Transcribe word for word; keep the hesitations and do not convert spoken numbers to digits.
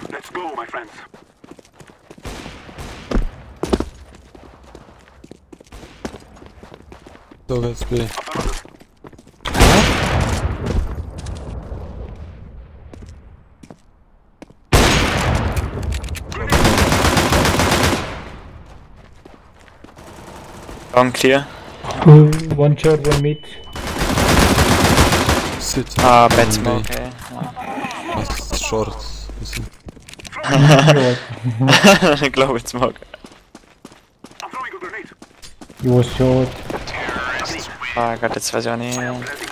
Let's go, my friends. So, let's be. Long clear. Uh, one short, one mid. Sit. Ah, bad on smoke, B. okay. Was short. Listen. Global smoke. I'm throwing a grenade. He was short. Ah, Gott, jetzt weiß ich auch nicht.